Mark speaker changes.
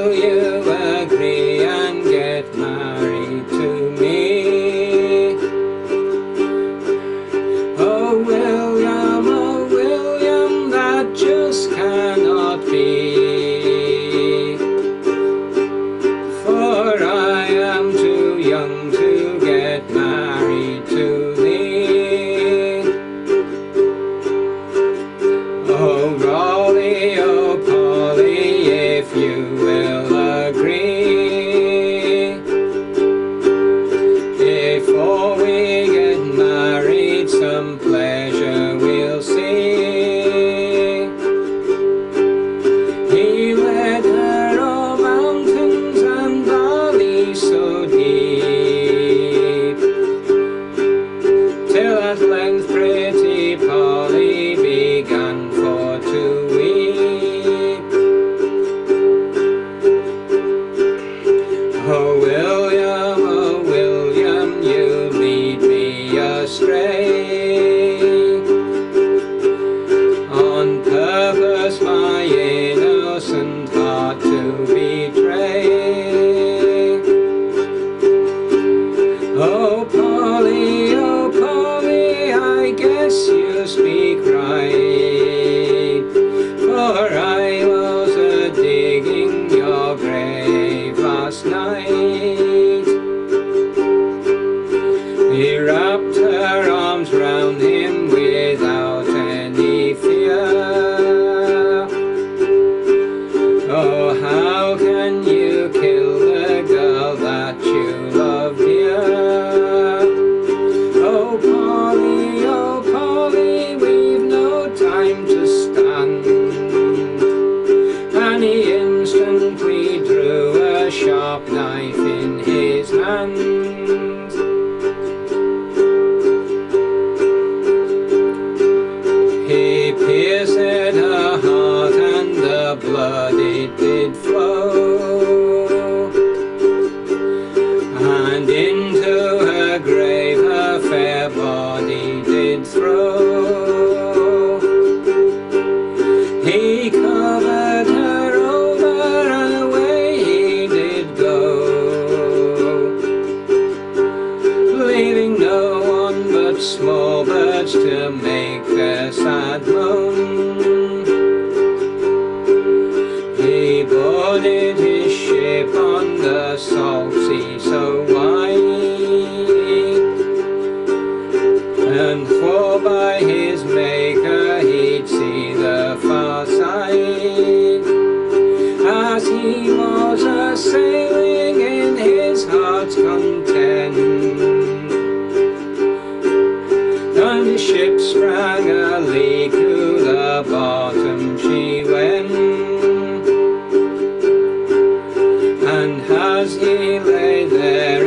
Speaker 1: will you agree and get married to me? Oh William, that just cannot be, for I am too young to get married to thee. Oh Raleigh, oh Polly, if you will agree, before we get married some pleasure we'll see. He led her o'er mountains and valleys so deep, till at length pretty Polly began for to weep. Oh William, you lead me astray, on purpose my innocent heart to betray. Oh Polly, I guess you speak right, for I was a-digging your grave last night. He wrapped her arms round him without any fear. Oh, how can you kill the girl that you love dear? Oh Polly, we've no time to stand. And he instantly drew a sharp knife in his hand. He pierced her heart and the blood it did flow, and into her grave her fair body did throw. He covered her over and away he did go, leaving no one but small birds to make their sad moan. He boarded his ship on the salt sea so wide, and for by his maker he'd see the far side, as he was a-sailing in his heart's content. And the ship sprang a leak, to the bottom she went, and as he lay there